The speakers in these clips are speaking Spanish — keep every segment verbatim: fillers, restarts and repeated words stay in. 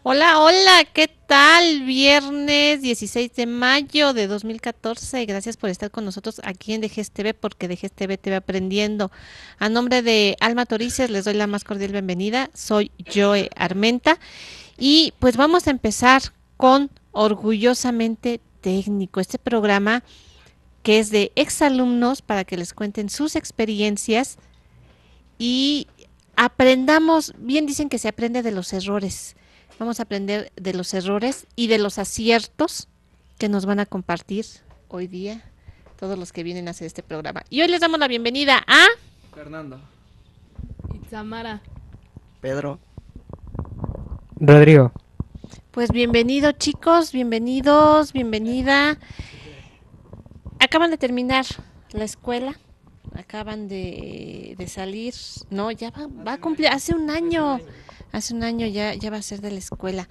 Hola, hola, ¿qué tal? Viernes dieciséis de mayo de dos mil catorce. Gracias por estar con nosotros aquí en Dejes T V, porque Dejes T V te va aprendiendo. A nombre de Alma Torices les doy la más cordial bienvenida. Soy Joe Armenta y pues vamos a empezar con Orgullosamente Técnico, este programa que es de exalumnos para que les cuenten sus experiencias y aprendamos. Bien dicen que se aprende de los errores. Vamos a aprender de los errores y de los aciertos que nos van a compartir hoy día todos los que vienen a hacer este programa. Y hoy les damos la bienvenida a Fernando. Itzamara. Pedro. Rodrigo. Pues bienvenido, chicos, bienvenidos, bienvenida. Acaban de terminar la escuela, acaban de, de salir, no, ya va, va a cumplir, hace un año, hace un año ya, ya va a ser de la escuela.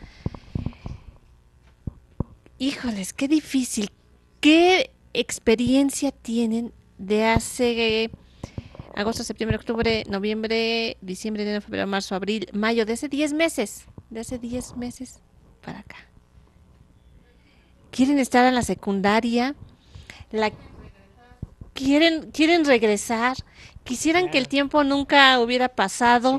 Híjoles, qué difícil, qué experiencia tienen de hace agosto, septiembre, octubre, noviembre, diciembre, enero, febrero, marzo, abril, mayo, de hace diez meses, de hace diez meses para acá. Quieren estar en la secundaria, la quieren, quieren regresar, quisieran que el tiempo nunca hubiera pasado,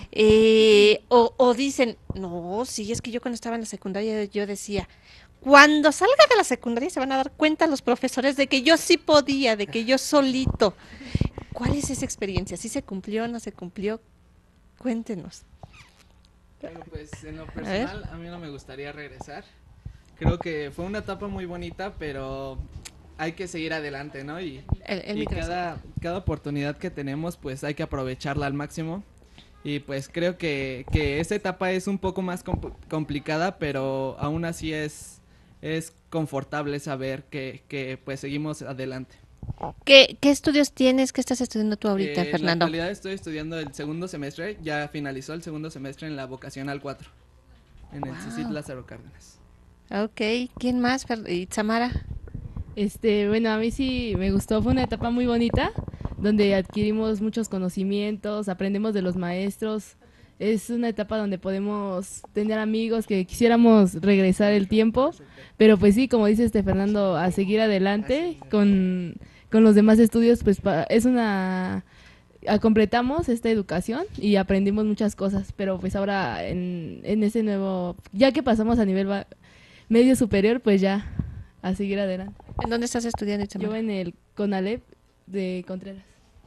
eh, o, o dicen, no, sí, es que yo cuando estaba en la secundaria yo decía, cuando salga de la secundaria se van a dar cuenta los profesores de que yo sí podía, de que yo solito. ¿Cuál es esa experiencia? ¿Sí se cumplió, no se cumplió? Cuéntenos. Bueno, pues en lo personal a, a mí no me gustaría regresar. Creo que fue una etapa muy bonita, pero hay que seguir adelante, ¿no? Y, El, el y cada, cada oportunidad que tenemos, pues hay que aprovecharla al máximo. Y pues creo que, que esta etapa es un poco más compl- complicada, pero aún así es, es confortable saber que, que pues seguimos adelante. ¿Qué, ¿Qué estudios tienes? ¿Qué estás estudiando tú ahorita, Eh, en la Fernando? actualidad estoy estudiando el segundo semestre, ya finalizó el segundo semestre en la vocacional cuatro, en el Wow. CICIT Lázaro Cárdenas. Ok, ¿quién más? Fer- ¿Itzamara? Este, bueno, a mí sí me gustó, fue una etapa muy bonita, donde adquirimos muchos conocimientos, aprendemos de los maestros. Es una etapa donde podemos tener amigos que quisiéramos regresar el tiempo, pero pues sí, como dice este Fernando, a seguir adelante con, con los demás estudios, pues pa- es una... a- completamos esta educación y aprendimos muchas cosas, pero pues ahora en, en ese nuevo, ya que pasamos a nivel ba- medio superior, pues ya a seguir adelante. ¿En dónde estás estudiando, Yo Itzamara? en el CONALEP de Contreras.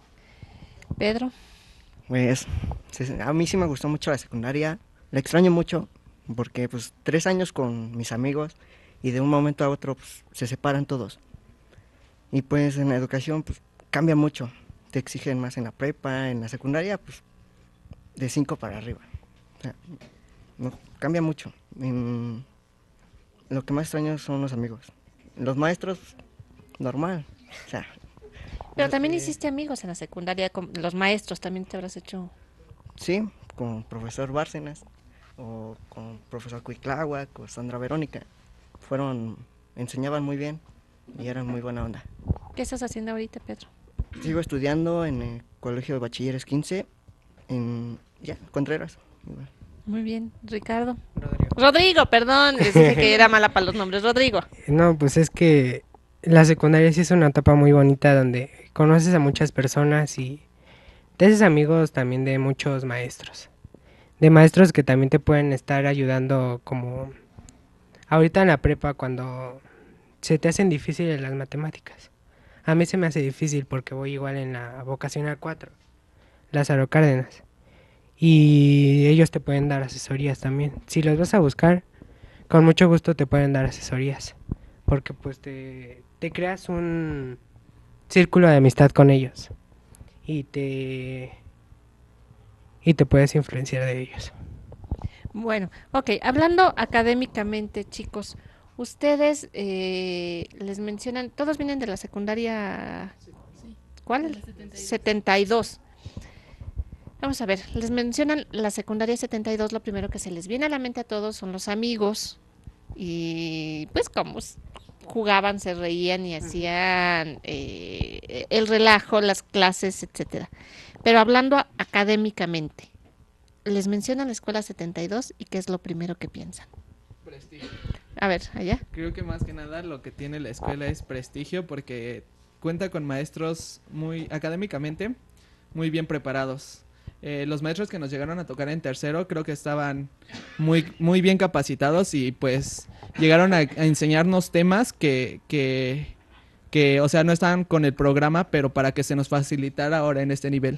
Pedro. Pues sí, sí, a mí sí me gustó mucho la secundaria. La extraño mucho porque pues tres años con mis amigos y de un momento a otro pues, se separan todos. Y pues en la educación pues cambia mucho. Te exigen más en la prepa, en la secundaria pues de cinco para arriba. O sea, no, cambia mucho. En- lo que más extraño son los amigos. Los maestros, normal. O sea, Pero también porque- hiciste amigos en la secundaria, con los maestros también te habrás hecho. Sí, con profesor Bárcenas o con profesor Cuitláhuac o Sandra Verónica. Fueron, enseñaban muy bien y eran muy buena onda. ¿Qué estás haciendo ahorita, Pedro? Sigo estudiando en el Colegio de Bachilleres quince en ya, Contreras. Igual. Muy bien, Ricardo. Rodrigo. Rodrigo, perdón, les dije que era mala para los nombres. Rodrigo. No, pues es que la secundaria sí es una etapa muy bonita donde conoces a muchas personas y te haces amigos también de muchos maestros. De maestros que también te pueden estar ayudando como ahorita en la prepa cuando se te hacen difíciles las matemáticas. A mí se me hace difícil porque voy igual en la vocacional cuatro, Lázaro Cárdenas. Y ellos te pueden dar asesorías también. Si los vas a buscar, con mucho gusto te pueden dar asesorías. Porque pues te, te creas un círculo de amistad con ellos. Y te, y te puedes influenciar de ellos. Bueno, ok, hablando académicamente, chicos, ustedes eh, les mencionan, todos vienen de la secundaria, ¿cuál? setenta y dos. Vamos a ver, les mencionan la secundaria setenta y dos, lo primero que se les viene a la mente a todos son los amigos y pues cómo s- jugaban, se reían y hacían eh, el relajo, las clases, etcétera. Pero hablando a- académicamente, les mencionan la escuela setenta y dos y qué es lo primero que piensan. Prestigio. A ver, allá. Creo que más que nada lo que tiene la escuela es prestigio porque cuenta con maestros muy académicamente muy bien preparados. Eh, los maestros que nos llegaron a tocar en tercero creo que estaban muy, muy bien capacitados y pues llegaron a, a enseñarnos temas que, que, que, o sea, no estaban con el programa, pero para que se nos facilitara ahora en este nivel.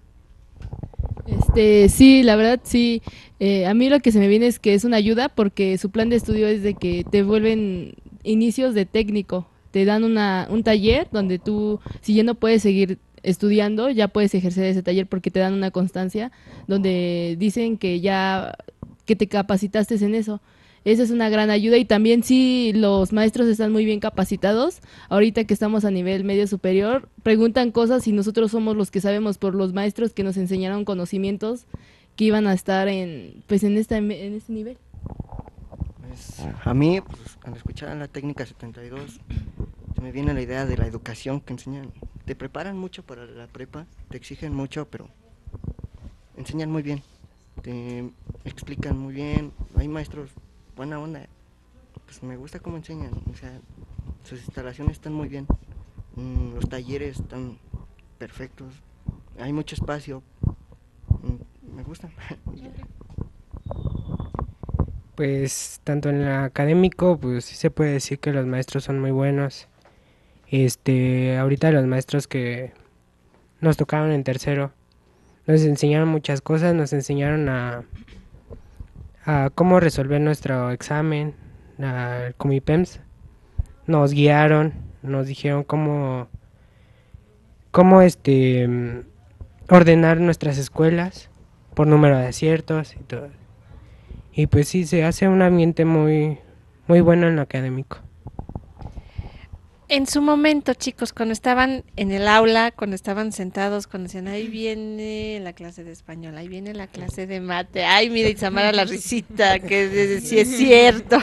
Este, sí, la verdad sí. Eh, a mí lo que se me viene es que es una ayuda porque su plan de estudio es de que te vuelven inicios de técnico. Te dan una, un taller donde tú, si ya no puedes seguir estudiando, ya puedes ejercer ese taller porque te dan una constancia donde dicen que ya que te capacitaste en eso. Esa es una gran ayuda y también sí los maestros están muy bien capacitados. Ahorita que estamos a nivel medio superior, preguntan cosas y nosotros somos los que sabemos por los maestros que nos enseñaron conocimientos que iban a estar en pues en esta en este nivel. Pues, a mí, pues, al escuchar la técnica setenta y dos, se me viene la idea de la educación que enseñan. Te preparan mucho para la prepa, te exigen mucho, pero enseñan muy bien, te explican muy bien, hay maestros buena onda, pues me gusta cómo enseñan, o sea, sus instalaciones están muy bien, mm, los talleres están perfectos, hay mucho espacio, mm, me gusta. Pues tanto en el académico, pues sí se puede decir que los maestros son muy buenos. Este, ahorita los maestros que nos tocaron en tercero nos enseñaron muchas cosas, nos enseñaron a, a cómo resolver nuestro examen, el Comipems, nos guiaron, nos dijeron cómo, cómo este, ordenar nuestras escuelas por número de aciertos y todo. Y pues sí, se hace un ambiente muy, muy bueno en lo académico. En su momento, chicos, cuando estaban en el aula, cuando estaban sentados, cuando decían, ahí viene la clase de español, ahí viene la clase de mate, ay, mira, Itzamara la risita, que sí es cierto.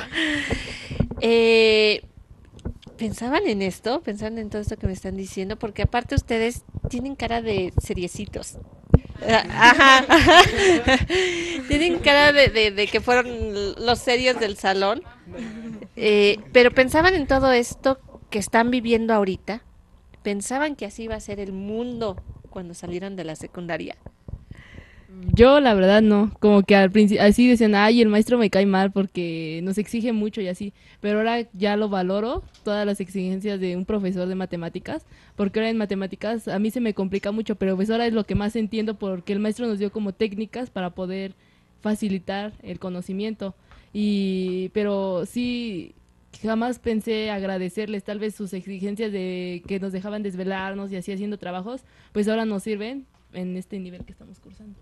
Eh, ¿Pensaban en esto? ¿Pensaban en todo esto que me están diciendo? Porque aparte ustedes tienen cara de seriecitos. Ajá, ajá. Tienen cara de, de, de que fueron los serios del salón. Eh, pero pensaban en todo esto que están viviendo ahorita. ¿Pensaban que así iba a ser el mundo cuando salieron de la secundaria? Yo la verdad no, como que al principio así decían, ay, el maestro me cae mal porque nos exige mucho y así, pero ahora ya lo valoro, todas las exigencias de un profesor de matemáticas, porque ahora en matemáticas a mí se me complica mucho, pero pues ahora es lo que más entiendo porque el maestro nos dio como técnicas para poder facilitar el conocimiento, y pero sí jamás pensé agradecerles tal vez sus exigencias de que nos dejaban desvelarnos y así haciendo trabajos, pues ahora nos sirven en este nivel que estamos cursando.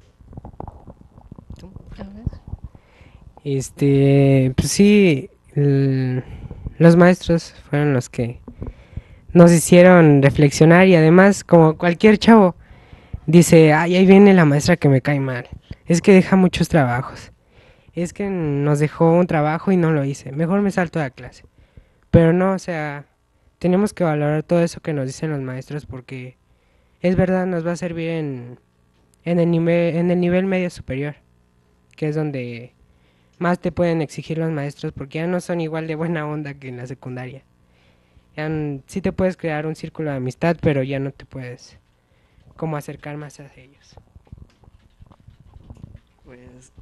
A ver. Este, pues sí, el, los maestros fueron los que nos hicieron reflexionar y además, como cualquier chavo, dice, ay, ahí viene la maestra que me cae mal, es que deja muchos trabajos, es que nos dejó un trabajo y no lo hice, mejor me salto de la clase. Pero no, o sea, tenemos que valorar todo eso que nos dicen los maestros porque es verdad, nos va a servir en, en, el, nivel, en el nivel medio superior, que es donde más te pueden exigir los maestros porque ya no son igual de buena onda que en la secundaria. Ya n- sí te puedes crear un círculo de amistad, pero ya no te puedes como acercar más a ellos. Pues,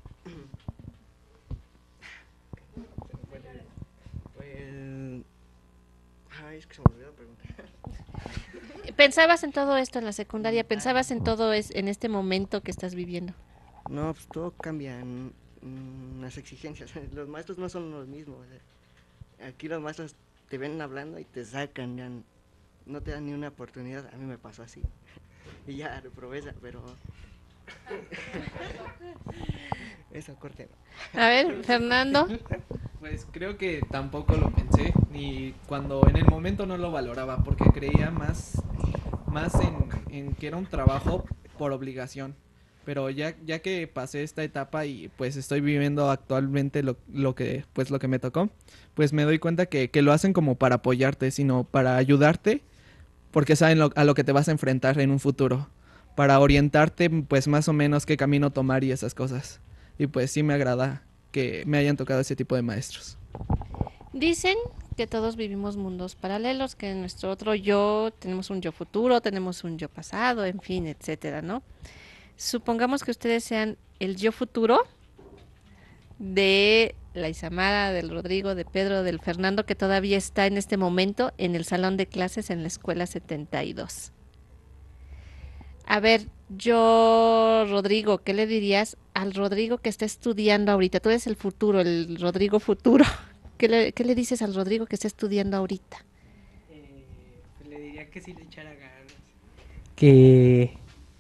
pues, ay, es que se me olvidó la pregunta. ¿Pensabas en todo esto en la secundaria? ¿Pensabas en todo es, en este momento que estás viviendo? No, pues todo cambia en, en las exigencias. Los maestros no son los mismos. O sea, aquí los maestros te ven hablando y te sacan, ya n- no te dan ni una oportunidad. A mí me pasó así. Y ya reprobé esa, pero... Eso, corte. A ver, Fernando. Pues creo que tampoco lo pensé, ni cuando en el momento no lo valoraba, porque creía más, más en, en que era un trabajo por obligación. Pero ya, ya que pasé esta etapa y pues estoy viviendo actualmente lo, lo que, pues lo que me tocó, pues me doy cuenta que, que lo hacen como para apoyarte, sino para ayudarte, porque saben lo- a lo que te vas a enfrentar en un futuro. para orientarte pues más o menos qué camino tomar y esas cosas. Y pues sí me agrada que me hayan tocado ese tipo de maestros. Dicen que todos vivimos mundos paralelos, que en nuestro otro yo tenemos un yo futuro, tenemos un yo pasado, en fin, etcétera, ¿no? Supongamos que ustedes sean el yo futuro de la Isamara, del Rodrigo, de Pedro, del Fernando, que todavía está en este momento en el salón de clases en la escuela setenta y dos. A ver, yo, Rodrigo, ¿qué le dirías al Rodrigo que está estudiando ahorita? Tú eres el futuro, el Rodrigo futuro. ¿Qué le, qué le dices al Rodrigo que está estudiando ahorita? Eh, pues le diría que sí le echara ganas. Que,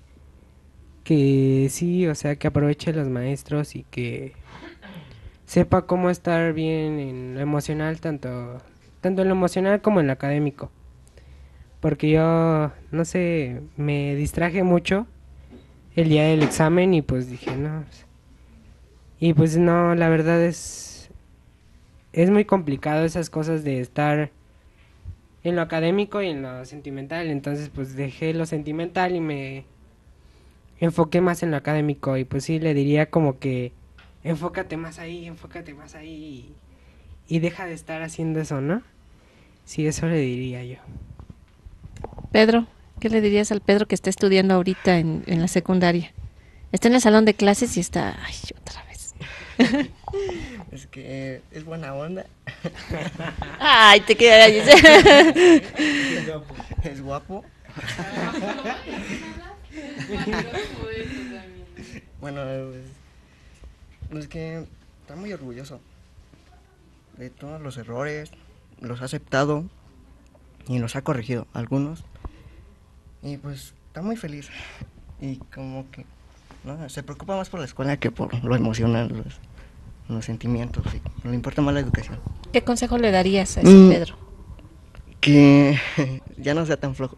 que sí, o sea, que aproveche los maestros y que sepa cómo estar bien en lo emocional, tanto, tanto en lo emocional como en lo académico. Porque yo, no sé, me distraje mucho el día del examen y pues dije, no. Y pues no, la verdad es... Es muy complicado esas cosas de estar en lo académico y en lo sentimental. Entonces pues dejé lo sentimental y me enfoqué más en lo académico. Y pues sí, le diría como que enfócate más ahí, enfócate más ahí y, y deja de estar haciendo eso, ¿no? Sí, eso le diría yo. Pedro, ¿qué le dirías al Pedro que está estudiando ahorita en, en la secundaria? Está en el salón de clases y está... Ay, otra vez. Es que es buena onda. Ay, te queda ahí. Es guapo. Es guapo. Bueno, pues, es que está muy orgulloso de todos los errores, los ha aceptado y los ha corregido, algunos. Y pues está muy feliz. Y como que no, se preocupa más por la escuela que por lo emocional, los, los sentimientos. Y le importa más la educación. ¿Qué consejo le darías a ese Mm, Pedro? Que ya no sea tan flojo.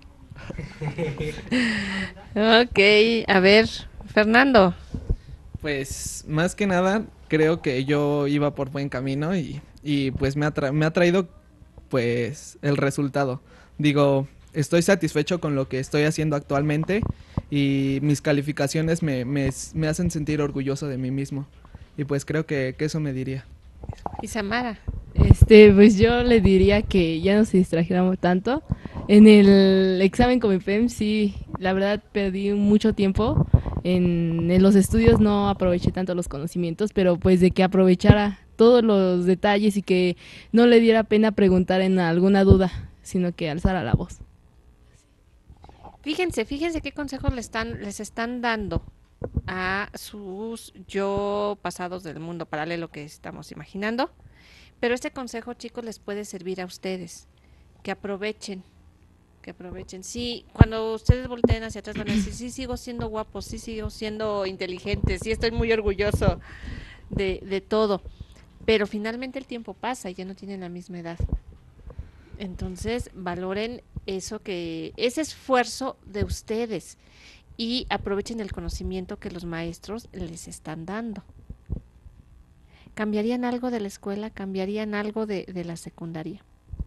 Ok, a ver, Fernando. Pues más que nada creo que yo iba por buen camino y, y pues me ha, tra- me ha traído pues el resultado. Digo, estoy satisfecho con lo que estoy haciendo actualmente y mis calificaciones me, me, me hacen sentir orgulloso de mí mismo. Y pues creo que, que eso me diría. Isamara. Este, pues yo le diría que ya no se distrajéramos tanto. En el examen con mi P E M sí, la verdad perdí mucho tiempo. En, en los estudios no aproveché tanto los conocimientos, pero pues de que aprovechara todos los detalles y que no le diera pena preguntar en alguna duda, sino que alzara la voz. Fíjense, fíjense qué consejos le están, les están dando a sus yo pasados del mundo paralelo que estamos imaginando. Pero este consejo, chicos, les puede servir a ustedes. Que aprovechen, que aprovechen. Sí, cuando ustedes volteen hacia atrás van a decir, sí, sigo siendo guapo, sí, sigo siendo inteligente, sí, estoy muy orgulloso de, de todo. Pero finalmente el tiempo pasa y ya no tienen la misma edad. Entonces, valoren eso que, ese esfuerzo de ustedes y aprovechen el conocimiento que los maestros les están dando. ¿Cambiarían algo de la escuela? ¿Cambiarían algo de, de la secundaria?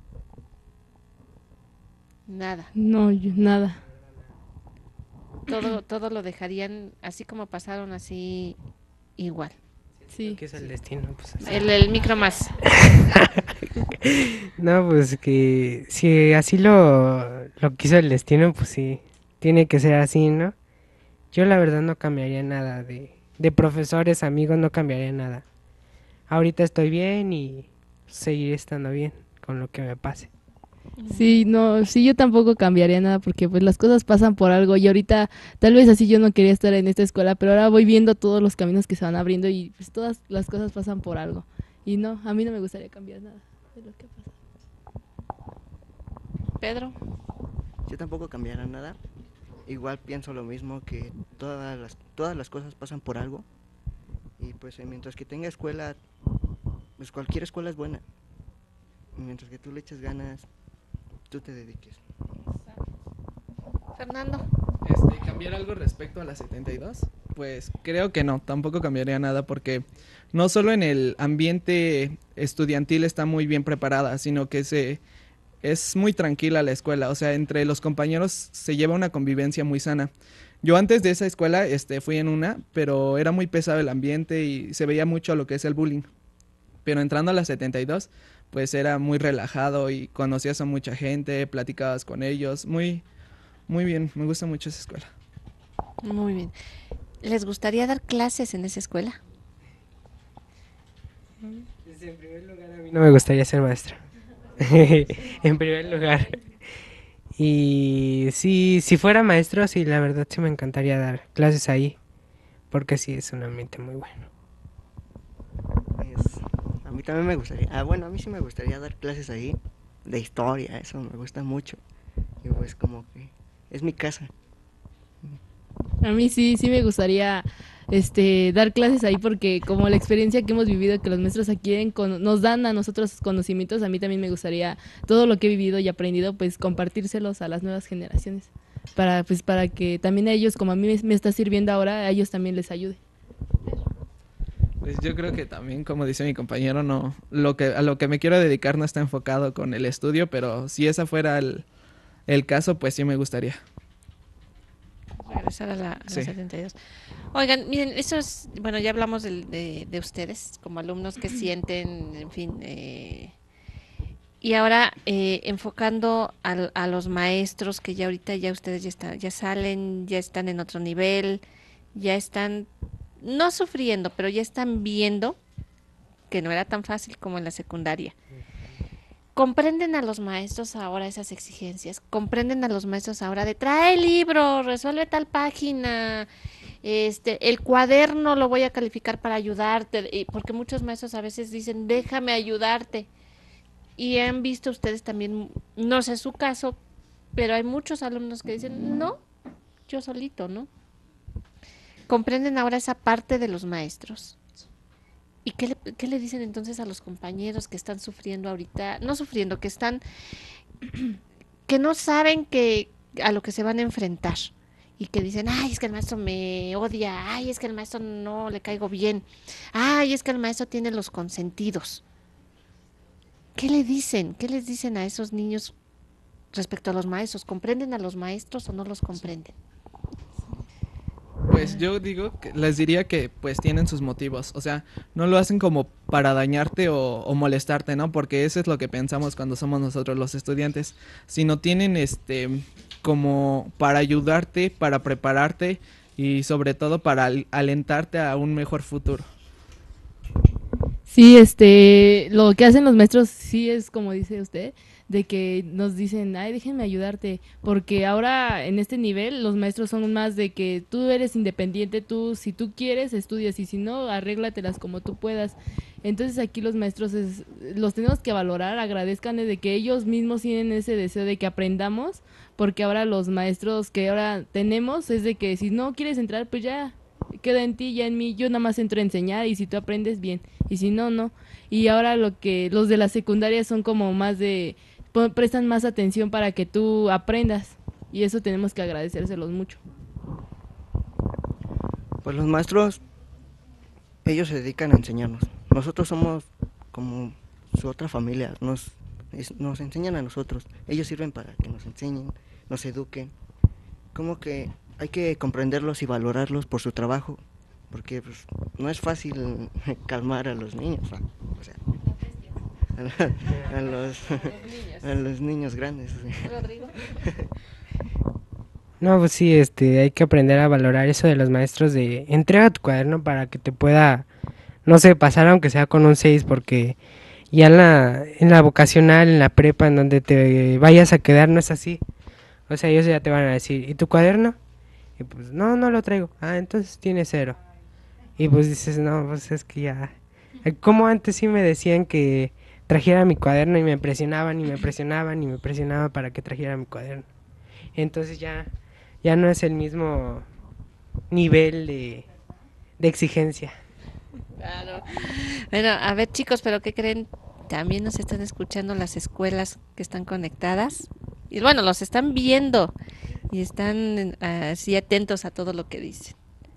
Nada. No, yo, nada. Todo, todo lo dejarían así como pasaron, así igual. Sí. ¿Qué es el destino? Pues así. El, el micro más. No, pues que si así lo, lo quiso el destino, pues sí, tiene que ser así, ¿no? Yo la verdad no cambiaría nada de, de profesores, amigos, no cambiaría nada. Ahorita estoy bien y seguiré estando bien con lo que me pase. Sí, no, sí, yo tampoco cambiaría nada porque pues las cosas pasan por algo y ahorita tal vez así yo no quería estar en esta escuela, pero ahora voy viendo todos los caminos que se van abriendo y pues todas las cosas pasan por algo. Y no, a mí no me gustaría cambiar nada de lo que pasa. Pedro. Yo tampoco cambiara nada. Igual pienso lo mismo, que todas las, todas las cosas pasan por algo. Y pues eh, mientras que tenga escuela, pues cualquier escuela es buena. Y mientras que tú le eches ganas, tú te dediques. Fernando. Este, ¿cambiar algo respecto a la setenta y dos? Pues creo que no, tampoco cambiaría nada porque no solo en el ambiente estudiantil está muy bien preparada, sino que se es muy tranquila la escuela, o sea, entre los compañeros se lleva una convivencia muy sana. Yo antes de esa escuela este, fui en una, pero era muy pesado el ambiente y se veía mucho lo que es el bullying. Pero entrando a la setenta y dos, pues era muy relajado y conocías a mucha gente, platicabas con ellos, muy, muy bien, me gusta mucho esa escuela. Muy bien. ¿Les gustaría dar clases en esa escuela? Pues en primer lugar, a mí no me gustaría ser maestro. En primer lugar. Y sí, si fuera maestro, sí, la verdad sí me encantaría dar clases ahí, porque sí es un ambiente muy bueno. Pues, a mí también me gustaría, ah, bueno, a mí sí me gustaría dar clases ahí, de historia, eso me gusta mucho. Y pues como que es mi casa. A mí sí, sí me gustaría este dar clases ahí porque como la experiencia que hemos vivido, que los maestros aquí con, nos dan a nosotros conocimientos, a mí también me gustaría todo lo que he vivido y aprendido, pues compartírselos a las nuevas generaciones, para pues para que también a ellos, como a mí me, me está sirviendo ahora, a ellos también les ayude. Pues yo creo que también, como dice mi compañero, no, lo que, a lo que me quiero dedicar no está enfocado con el estudio, pero si esa fuera el, el caso, pues sí me gustaría. Regresar a la, a la Sí. setenta y dos. Oigan, miren, eso es, bueno, ya hablamos del- de, de ustedes como alumnos que sienten, en fin, eh, y ahora eh, enfocando al- a, los maestros que ya ahorita ya ustedes ya están, ya salen, ya están en otro nivel, ya están no sufriendo, pero ya están viendo que no era tan fácil como en la secundaria. ¿Comprenden a los maestros ahora esas exigencias? ¿Comprenden a los maestros ahora de trae el libro, resuelve tal página, este, el cuaderno lo voy a calificar para ayudarte? Y porque muchos maestros a veces dicen, déjame ayudarte. Y han visto ustedes también, no sé su caso, pero hay muchos alumnos que dicen, no, yo solito, ¿no? ¿Comprenden ahora esa parte de los maestros? ¿Y qué le, qué le dicen entonces a los compañeros que están sufriendo ahorita? No sufriendo, que están, que no saben que a lo que se van a enfrentar y que dicen, ay, es que el maestro me odia, ay, es que el maestro no le caigo bien, ay, es que el maestro tiene los consentidos. ¿Qué le dicen? ¿Qué les dicen a esos niños respecto a los maestros? ¿Comprenden a los maestros o no los comprenden? Pues yo digo, que les diría que pues tienen sus motivos, o sea, no lo hacen como para dañarte o, o molestarte, ¿no? Porque eso es lo que pensamos cuando somos nosotros los estudiantes, sino tienen este como para ayudarte, para prepararte y sobre todo para al- alentarte a un mejor futuro. Sí, este, lo que hacen los maestros sí es como dice usted, de que nos dicen, ay, déjenme ayudarte, porque ahora en este nivel los maestros son más de que tú eres independiente, tú, si tú quieres, estudias, y si no, arréglatelas como tú puedas. Entonces aquí los maestros es, los tenemos que valorar, agradezcan de que ellos mismos tienen ese deseo de que aprendamos, porque ahora los maestros que ahora tenemos es de que si no quieres entrar, pues ya queda en ti, ya en mí, yo nada más entro a enseñar y si tú aprendes bien, y si no, no. Y ahora lo que los de la secundaria son como más de, po- prestan más atención para que tú aprendas, y eso tenemos que agradecérselos mucho. Pues los maestros, ellos se dedican a enseñarnos. Nosotros somos como su otra familia, nos, es- nos enseñan a nosotros. Ellos sirven para que nos enseñen, nos eduquen. Como que hay que comprenderlos y valorarlos por su trabajo, porque pues, no es fácil calmar a los niños, ¿no? O sea, a, la- a los, a los niños grandes. Sí. Rodrigo. No, pues sí, este, hay que aprender a valorar eso de los maestros de entrega tu cuaderno para que te pueda, no sé, pasar aunque sea con un seis, porque ya en la, en la vocacional, en la prepa, en donde te vayas a quedar, no es así. O sea, ellos ya te van a decir, ¿y tu cuaderno? Y pues, no, no lo traigo. Ah, entonces tiene cero. Y pues dices, no, pues es que ya... eh, Como antes sí me decían que trajera mi cuaderno y me presionaban y me presionaban y me presionaban para que trajera mi cuaderno. Entonces ya, ya no es el mismo nivel de, de exigencia. Claro. Bueno, a ver chicos, pero ¿qué creen? También nos están escuchando las escuelas que están conectadas. Y bueno, los están viendo y están eh, así atentos a todo lo que dicen.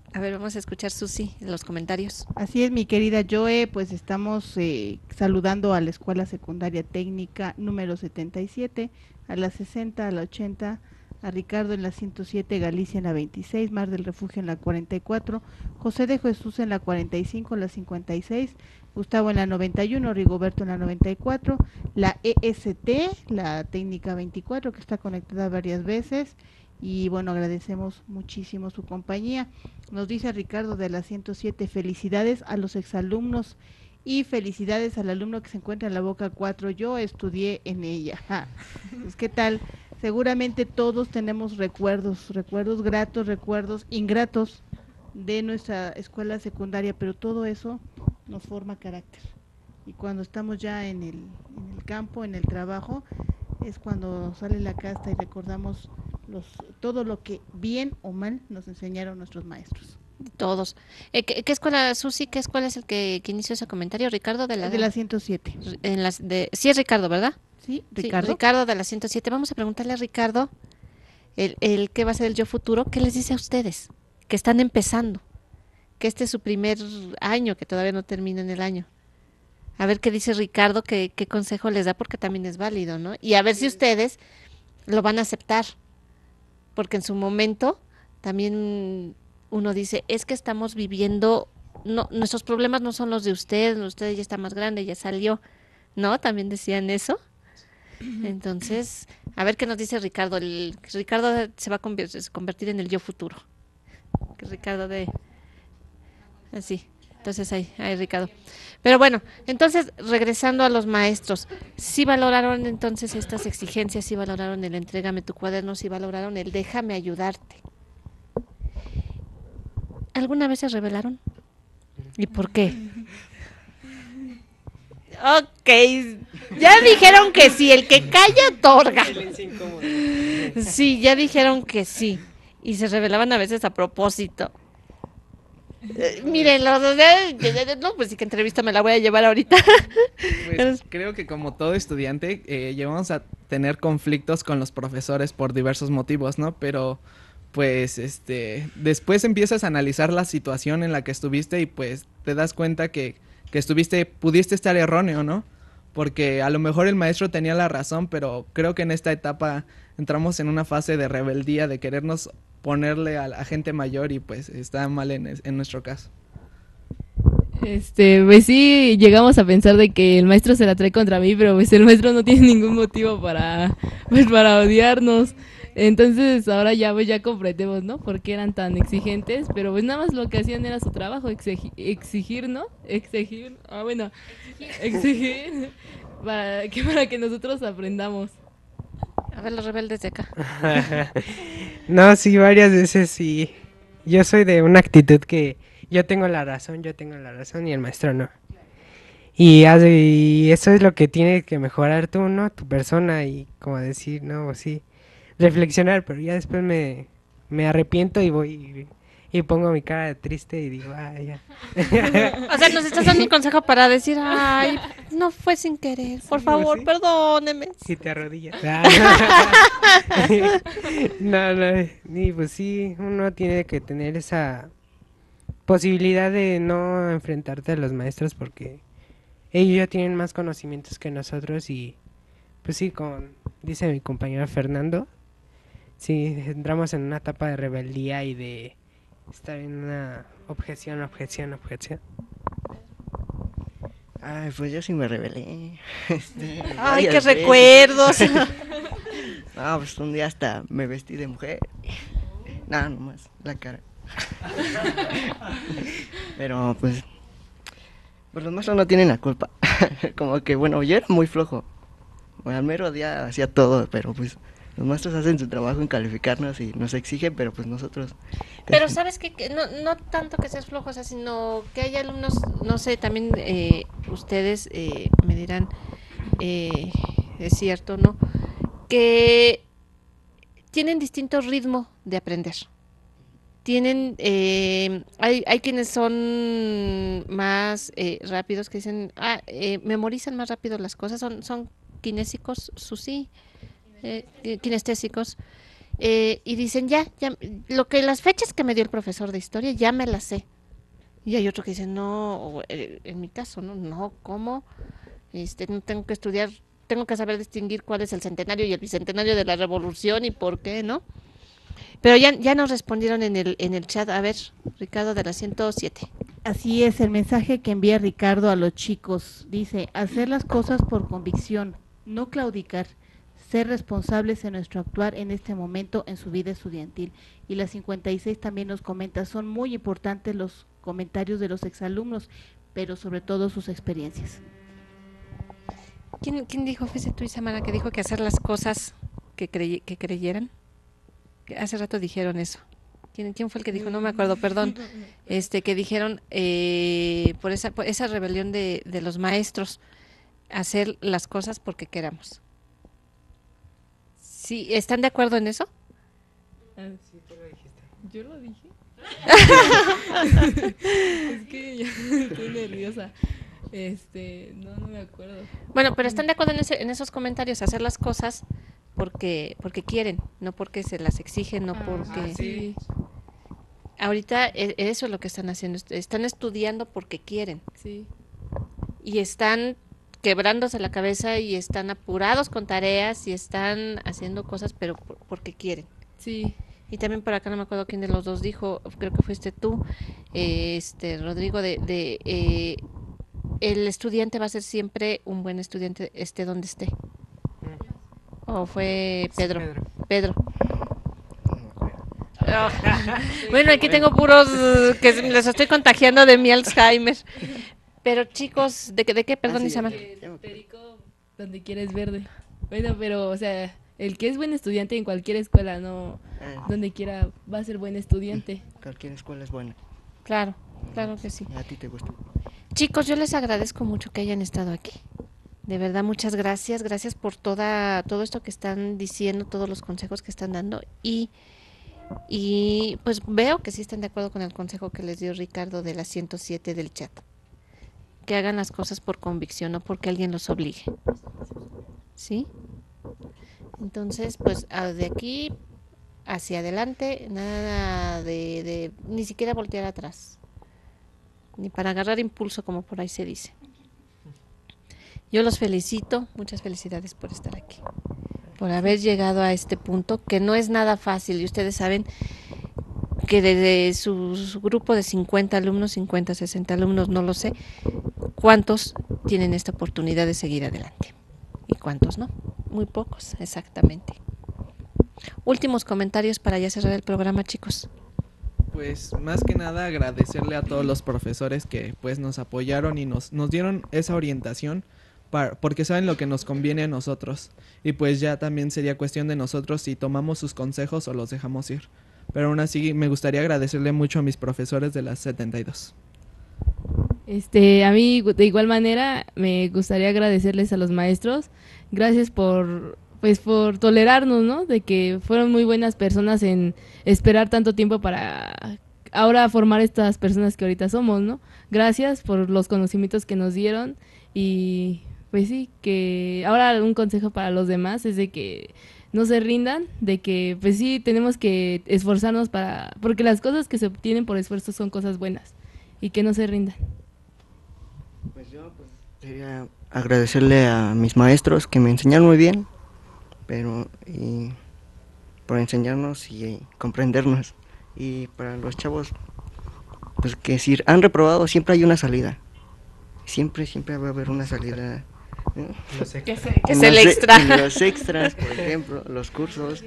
A ver, vamos a escuchar Susi en los comentarios. Así es, mi querida Joe, pues estamos eh, saludando a la Escuela Secundaria Técnica número setenta y siete, a la sesenta, a la ochenta, a Ricardo en la ciento siete, Galicia en la veintiséis, Mar del Refugio en la cuarenta y cuatro, José de Jesús en la cuarenta y cinco, la cincuenta y seis, Gustavo en la noventa y uno, Rigoberto en la noventa y cuatro, la E S T, la técnica veinticuatro, que está conectada varias veces, y bueno, agradecemos muchísimo su compañía. Nos dice Ricardo de la ciento siete, felicidades a los exalumnos y felicidades al alumno que se encuentra en la Boca cuatro, yo estudié en ella. Pues, ¿qué tal? Seguramente todos tenemos recuerdos, recuerdos gratos, recuerdos ingratos de nuestra escuela secundaria, pero todo eso nos forma carácter. Y cuando estamos ya en el, en el campo, en el trabajo, es cuando sale la casta y recordamos los, todo lo que bien o mal nos enseñaron nuestros maestros. Todos. Eh, ¿qué, ¿Qué escuela, Susi, qué escuela es el que, que inició ese comentario? ¿Ricardo de la...? De la ciento siete. En las de, sí es Ricardo, ¿verdad? Sí, Ricardo. Sí, Ricardo de la ciento siete. Vamos a preguntarle a Ricardo, el, el qué va a ser el yo futuro, ¿qué les dice a ustedes? Que están empezando, que este es su primer año, que todavía no termina en el año. A ver qué dice Ricardo, qué, qué consejo les da, porque también es válido, ¿no? Y a ver si ustedes lo van a aceptar, porque en su momento también uno dice, es que estamos viviendo, no, nuestros problemas no son los de ustedes, ustedes ya está más grande, ya salió, ¿no? También decían eso. Entonces, a ver qué nos dice Ricardo. El, Ricardo se va a convertir, convertir en el yo futuro. Que Ricardo de... Así. Entonces ahí, ahí Ricardo. Pero bueno, entonces regresando a los maestros, ¿sí valoraron entonces estas exigencias? ¿Sí valoraron el entrégame tu cuaderno? ¿Sí valoraron el déjame ayudarte? ¿Alguna vez se rebelaron? ¿Y por qué? Ok, ya dijeron que sí, el que calla otorga. Sí, ya dijeron que sí. Y se rebelaban a veces a propósito. Eh, miren, los dos, no, pues sí que entrevista me la voy a llevar ahorita. Pues creo que como todo estudiante eh, llevamos a tener conflictos con los profesores por diversos motivos, ¿no? Pero pues este después empiezas a analizar la situación en la que estuviste y pues te das cuenta que, que estuviste, pudiste estar erróneo, ¿no? Porque a lo mejor el maestro tenía la razón, pero creo que en esta etapa entramos en una fase de rebeldía, de querernos ponerle a la gente mayor y pues está mal en, en nuestro caso. Este, pues sí, llegamos a pensar de que el maestro se la trae contra mí, pero pues el maestro no tiene ningún motivo para, pues para odiarnos. Entonces ahora ya pues ya comprendemos, ¿no? Por qué eran tan exigentes, pero pues nada más lo que hacían era su trabajo, exigir, exigir ¿no? Exigir, ah bueno, exigir para que, para que nosotros aprendamos. A ver, los rebeldes de acá. No, sí, varias veces sí. Yo soy de una actitud que yo tengo la razón, yo tengo la razón y el maestro no. Y, y eso es lo que tienes que mejorar tú, ¿no? Tu persona y como decir, no, sí, reflexionar, pero ya después me, me arrepiento y voy y, y pongo mi cara de triste y digo, ay, ya. O sea, nos estás dando un consejo para decir, ay, no fue sin querer, por Sí, favor, sí. perdóneme. Y te arrodillas. No, no, y pues sí, uno tiene que tener esa posibilidad de no enfrentarte a los maestros porque ellos ya tienen más conocimientos que nosotros y pues sí, como dice mi compañero Fernando, sí, entramos en una etapa de rebeldía y de estar en una objeción, objeción, objeción. Ay, pues yo sí me rebelé. Este, Ay, qué varias veces. recuerdos. No, pues un día hasta me vestí de mujer. Nada, nomás, la cara. Pero pues, pues los maestros no tienen la culpa. Como que, bueno, yo era muy flojo. Bueno, al mero día hacía todo, pero pues los maestros hacen su trabajo en calificarnos y nos exigen, pero pues nosotros... Pero sabes que que no, no tanto que seas flojo, o sea, sino que hay alumnos, no sé, también eh, ustedes eh, me dirán, eh, es cierto, ¿no? Que tienen distinto ritmo de aprender. Tienen, eh, hay, hay quienes son más eh, rápidos, que dicen, ah, eh, memorizan más rápido las cosas, son, son kinésicos, Susi, eh, kinestésicos. eh, y dicen, ya, ya, lo que las fechas que me dio el profesor de historia, ya me las sé. Y hay otro que dice, no, eh, en mi caso, no, no, ¿cómo? Este, no tengo que estudiar, tengo que saber distinguir cuál es el centenario y el bicentenario de la revolución y por qué, ¿no? Pero ya, ya nos respondieron en el, en el chat, a ver, Ricardo de la ciento siete. Así es, el mensaje que envía Ricardo a los chicos dice, hacer las cosas por convicción, no claudicar, ser responsables en nuestro actuar en este momento en su vida estudiantil. Y la cincuenta y seis también nos comenta, son muy importantes los comentarios de los exalumnos, pero sobre todo sus experiencias. ¿Quién, quién dijo, fuiste tú, Isamara, que dijo que hacer las cosas que, crey, que creyeran? Que hace rato dijeron eso. ¿Quién, ¿Quién fue el que dijo? No me acuerdo, perdón. Este, que dijeron eh, por esa por esa rebelión de, de los maestros, hacer las cosas porque queramos. ¿Sí? ¿Están de acuerdo en eso? Ah, sí, tú lo dijiste. ¿Yo lo dije? Es que ya estoy nerviosa. Este, no, no me acuerdo. Bueno, pero están de acuerdo en, ese, en esos comentarios, hacer las cosas porque porque quieren, no porque se las exigen, no Ah, porque... sí. Ahorita e- eso es lo que están haciendo, est- están estudiando porque quieren Sí, y están quebrándose la cabeza y están apurados con tareas y están haciendo cosas pero por- porque quieren. sí, Y también por acá no me acuerdo quién de los dos dijo, creo que fuiste tú, eh, este Rodrigo, de, de eh, el estudiante va a ser siempre un buen estudiante, esté donde esté. ¿O fue Sí, Pedro? Pedro. Pedro. Oh. Bueno, aquí tengo puros uh, que les estoy contagiando de mi Alzheimer. Pero chicos, ¿de qué, de qué? Perdón, Ah, sí, Isamar. que el perico donde quieres verde. Bueno, pero, o sea, el que es buen estudiante en cualquier escuela, no, Ah, donde quiera, va a ser buen estudiante. cualquier escuela es buena. Claro, claro que sí. A ti te gusta. Chicos, yo les agradezco mucho que hayan estado aquí. De verdad, muchas gracias. Gracias por toda, todo esto que están diciendo, todos los consejos que están dando. Y, y pues veo que sí están de acuerdo con el consejo que les dio Ricardo de la ciento siete del chat. Que hagan las cosas por convicción, no porque alguien los obligue. ¿Sí? Entonces, pues a- de aquí hacia adelante, nada de, de ni siquiera voltear atrás. Ni para agarrar impulso, como por ahí se dice. Yo los felicito, muchas felicidades por estar aquí, por haber llegado a este punto, que no es nada fácil, y ustedes saben que desde su, su grupo de cincuenta alumnos, cincuenta, sesenta alumnos, no lo sé, cuántos tienen esta oportunidad de seguir adelante y cuántos no, muy pocos, exactamente. Últimos comentarios para ya cerrar el programa, chicos. Pues más que nada agradecerle a todos los profesores que pues nos apoyaron y nos, nos dieron esa orientación para, porque saben lo que nos conviene a nosotros. Y pues ya también sería cuestión de nosotros si tomamos sus consejos o los dejamos ir. Pero aún así me gustaría agradecerle mucho a mis profesores de las setenta y dos. Este, a mí de igual manera me gustaría agradecerles a los maestros. Gracias por pues por tolerarnos, ¿no? De que fueron muy buenas personas en esperar tanto tiempo para ahora formar estas personas que ahorita somos, ¿no? Gracias por los conocimientos que nos dieron y pues sí, que ahora un consejo para los demás es de que no se rindan, de que pues sí tenemos que esforzarnos para, porque las cosas que se obtienen por esfuerzo son cosas buenas y que no se rindan. Pues yo pues, quería agradecerle a mis maestros que me enseñaron muy bien, pero y por enseñarnos y eh, comprendernos. Y para los chavos, pues que si han reprobado siempre hay una salida. Siempre, siempre va a haber una salida. ¿no? Los Que, extras. se, que En es el los e- extra. en los extras, por ejemplo, los cursos.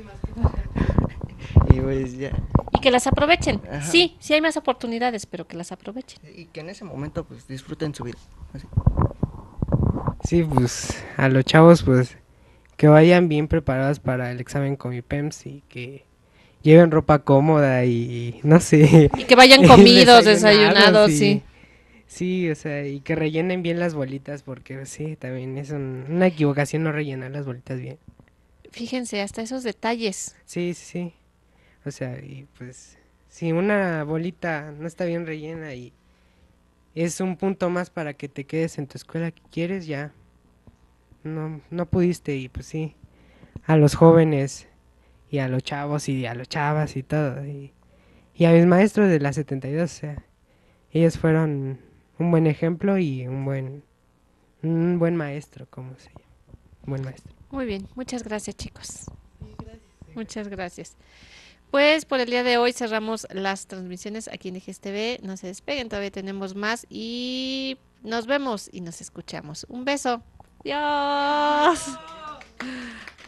Y pues ya. Y que las aprovechen. Ajá. Sí, sí hay más oportunidades, pero que las aprovechen. Y que en ese momento pues disfruten su vida. Así. Sí, pues a los chavos pues que vayan bien preparados para el examen Comipems y que lleven ropa cómoda y no sé. Y que vayan comidos, desayunados, desayunados, y- sí. Sí, o sea, y que rellenen bien las bolitas porque sí, también es un- una equivocación no rellenar las bolitas bien. Fíjense, hasta esos detalles. Sí, sí, sí. O sea, y pues si una bolita no está bien rellena y es un punto más para que te quedes en tu escuela que quieres, ya no, no pudiste y pues sí, a los jóvenes y a los chavos y a los chavas y todo. Y, y a mis maestros de la setenta y dos, o sea, ellos fueron un buen ejemplo y un buen, un buen maestro, ¿cómo se llama? Buen maestro. Muy bien, muchas gracias, chicos. Muchas gracias. Pues por el día de hoy cerramos las transmisiones aquí en D G S T V. No se despeguen, todavía tenemos más y nos vemos y nos escuchamos. Un beso. Adiós.